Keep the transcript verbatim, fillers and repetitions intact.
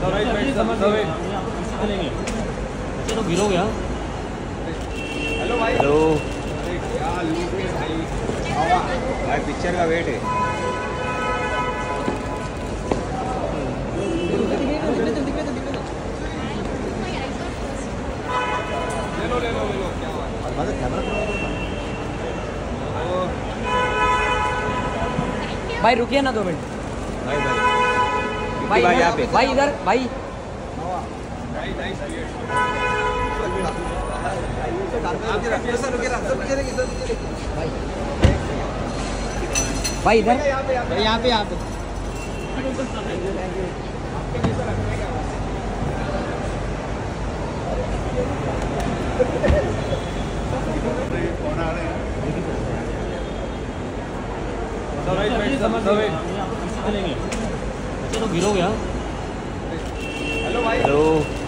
चलो गिरो गया। हेलो भाई। हेलो क्या लुक है भाई। भाई पिक्चर का वेट है। ले लो ले लो ले लो क्या बात है। भाई रुकिए ना दो मिनट। भाई भाई भाई भाई यहाँ पे भाई इधर भाई भाई इधर यहाँ पे यहाँ पे यहाँ पे चलो गिरो गया। हेलो भाई। हेलो